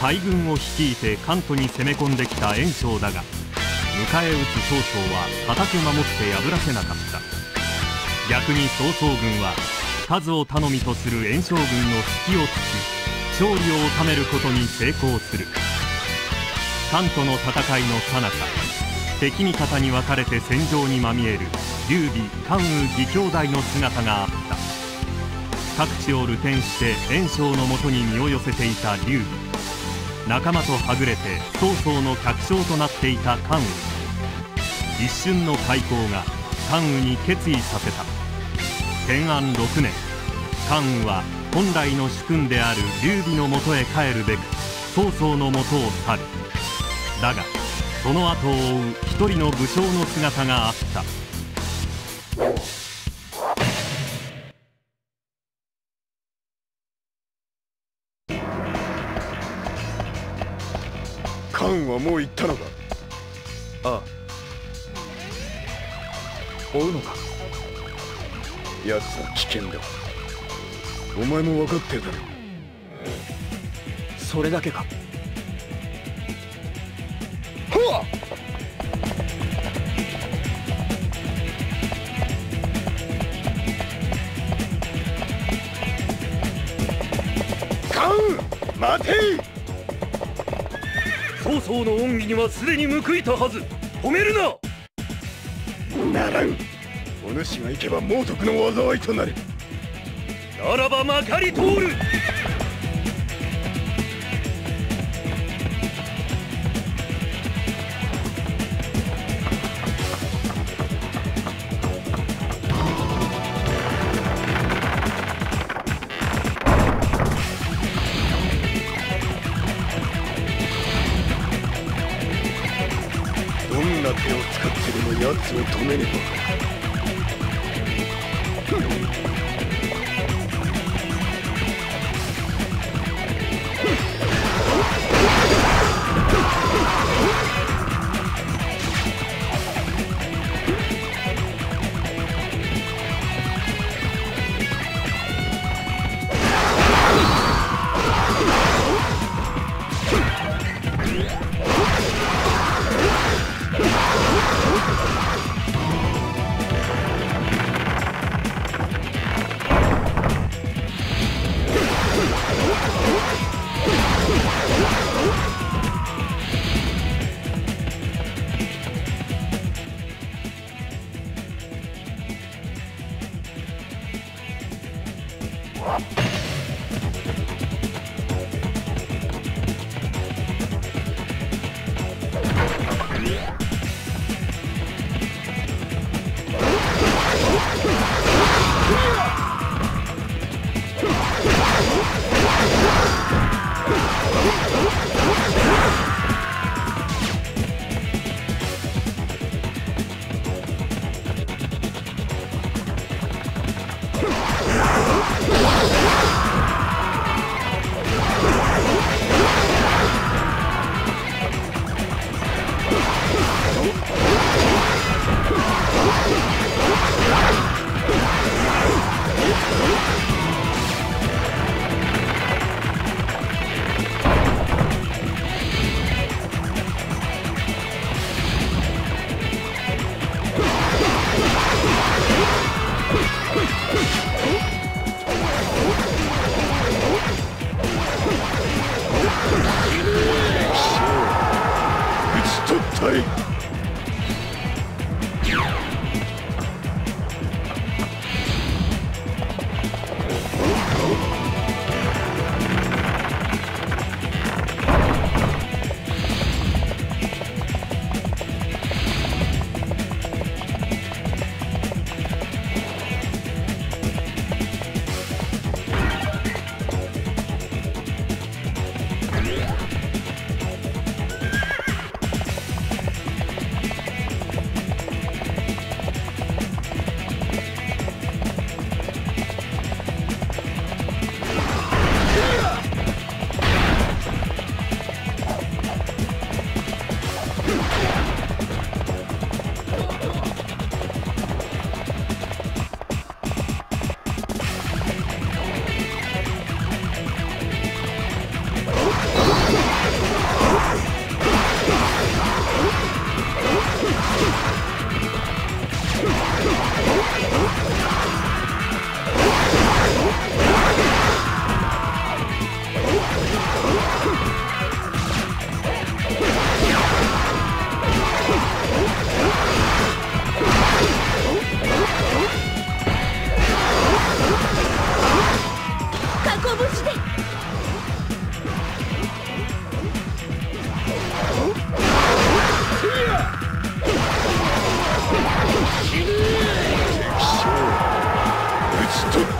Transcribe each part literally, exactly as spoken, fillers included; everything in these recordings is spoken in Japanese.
大軍を率いて関東に攻め込んできた袁紹だが、迎え撃つ曹操は固く守って破らせなかった。逆に曹操軍は数を頼みとする袁紹軍の隙を突き、勝利を収めることに成功する。関東の戦いの最中、敵味方に分かれて戦場にまみえる劉備、関羽義兄弟の姿があった。各地を流転して袁紹のもとに身を寄せていた劉備、仲間とはぐれて曹操の客将となっていた関羽。一瞬の開口が関羽に決意させた。建安ろくねん、関羽は本来の主君である劉備のもとへ帰るべく曹操のもとを去る。だがその後を追う一人の武将の姿があった。 関はもう行ったのか。 ああ、追うのか。 奴は危険だ。お前も分かってるだろ。 それだけか。 はっ！関羽、待て！ 曹操の恩義にはすでに報いたはず。止めるな。ならん。お主が行けば猛徳の災いとなる。 ならばまかり通る。 どんな手を使ってでも奴を止めねば。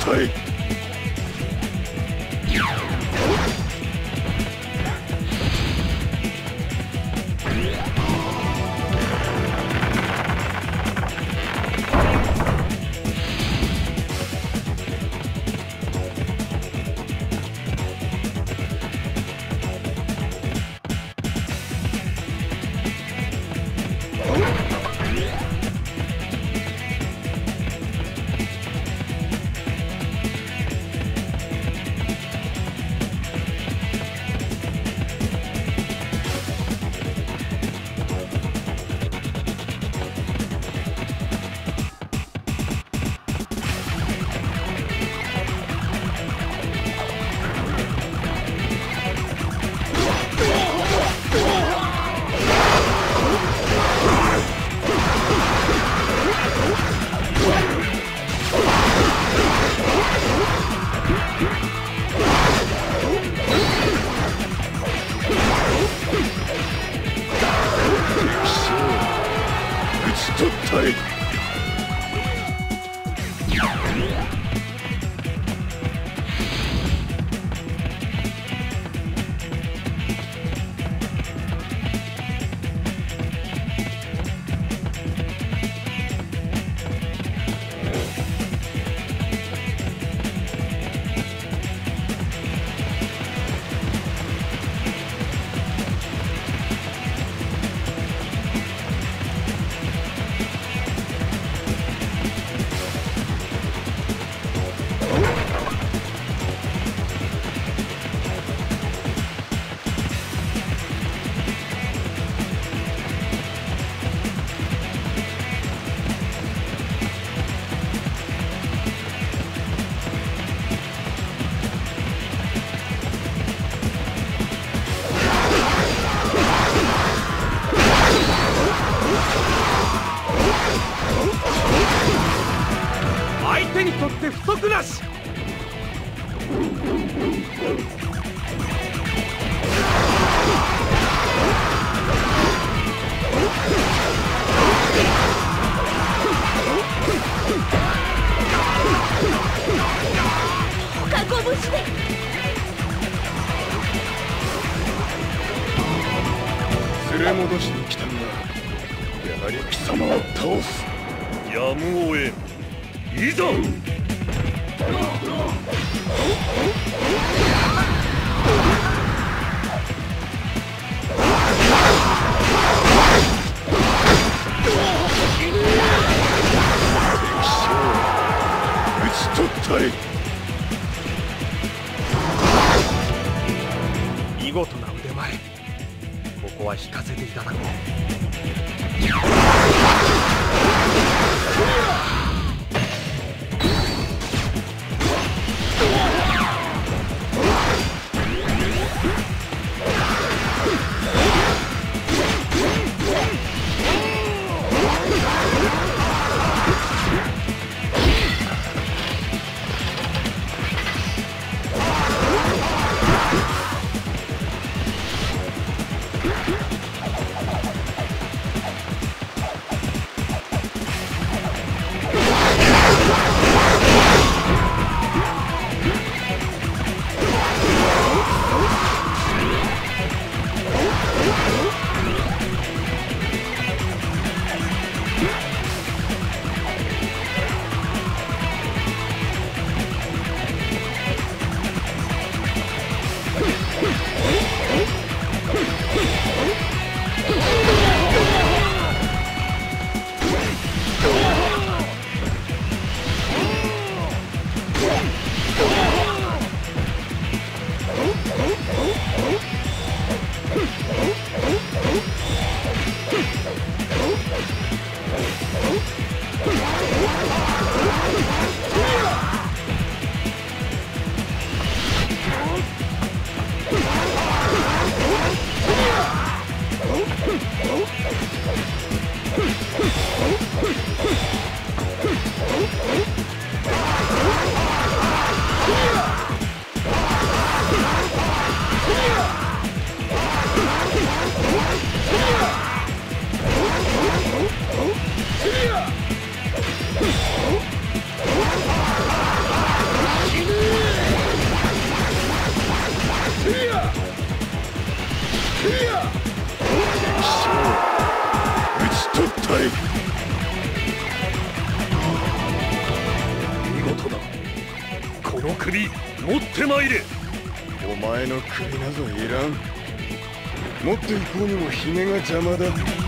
ったい。 手にとって不足なし。 覚悟して。 連れ戻しに来たんだ。やはり貴様を倒す。 やむをえん。いざ。 討ち取ったり。 見事な腕前。ここは引かせていただこう。 首持ってまいれ。 お前の首などいらん。持っていこうにもひげが邪魔だ。